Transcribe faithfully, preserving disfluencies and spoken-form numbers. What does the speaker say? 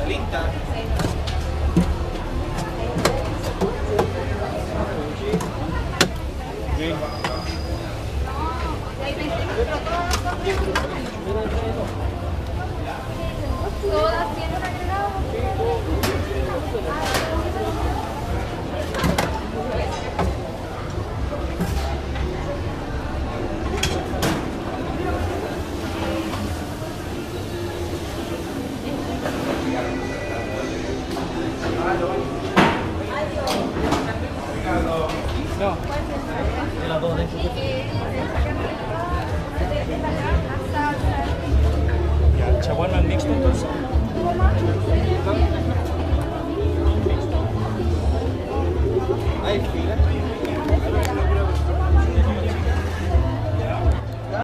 Linda. Todas tienen agregado. No. De las dos de Ya, chaguarma mixto entonces.